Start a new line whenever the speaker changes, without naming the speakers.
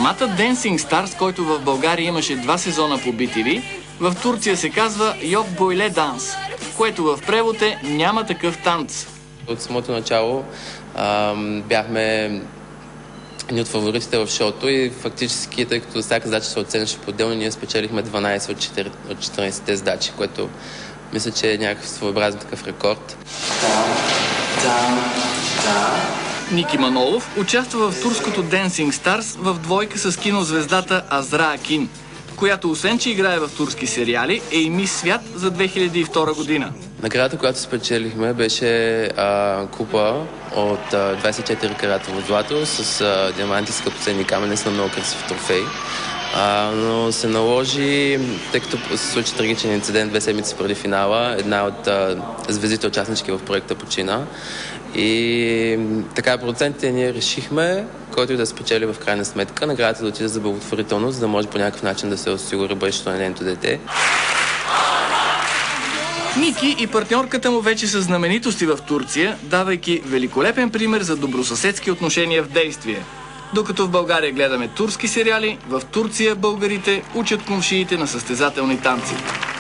Форматът Dancing Stars, който в България имаше 2 сезона по BTV, в Турция се казва Yok Boyle Dans, което в превод е "няма такъв танц".
От самото начало бяхме едни от фаворитите в шоуто и фактически, тъй като всяка задача се оценяваше по-отделно, ние спечелихме 12 от 14-те задачи, което мисля, че е някакъв своеобразен такъв рекорд.
Ники Манолов участва в турското Dancing Stars в двойка с кинозвездата Азра Акин, която освен, че играе в турски сериали, е и мис свят за 2002 година.
Наградата, която спечелихме, беше купа от 24 каратово злато с диаманти, скъпоценни камъни, с много красив трофей. Но се наложи, тъй като се случи трагичен инцидент 2 седмици преди финала, една от звездите участнички в проекта почина. И така, продуцентите ние решихме, който и да спечели в крайна сметка, наградата да отиде за благотворителност, за да може по някакъв начин да се осигури бъдещето на нейното дете.
Ники и партньорката му вече са знаменитости в Турция, давайки великолепен пример за добросъседски отношения в действие. Докато в България гледаме турски сериали, в Турция българите учат комшиите на състезателни танци.